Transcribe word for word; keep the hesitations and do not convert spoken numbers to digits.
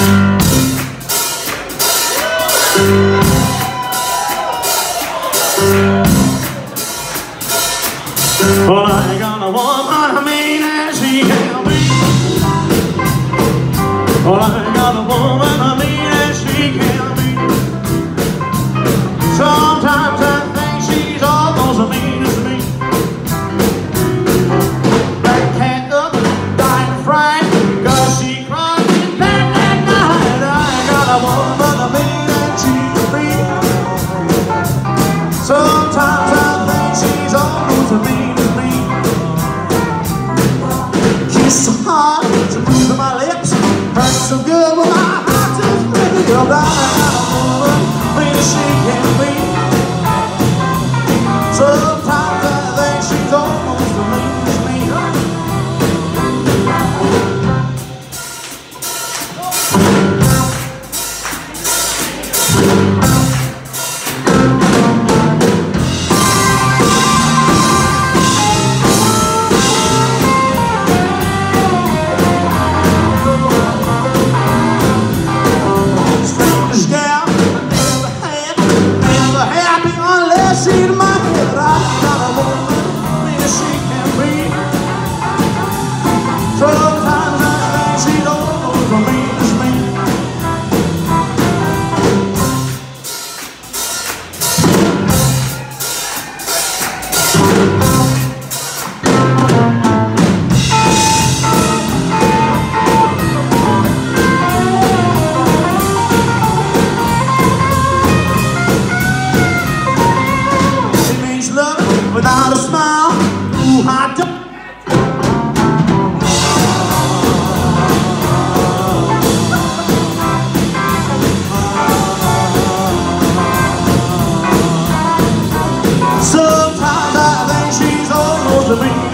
Well, I ain't got a woman, I mean, as she can be. Well, I ain't got a woman, I mean, as she can be. Sometimes I think she's almost as mean as me. That cat up, dying fright, cause she cried me that, that night. I ain't got a woman, I mean, as she can be. Sometimes I think she's almost as mean. So hard to move to my lips, hurts so good when my heart is breaking. You're right, when she can be. Sometimes I think she's almost as mean as me. Without a smile, ooh, I don't. Sometimes I think she's almost a me.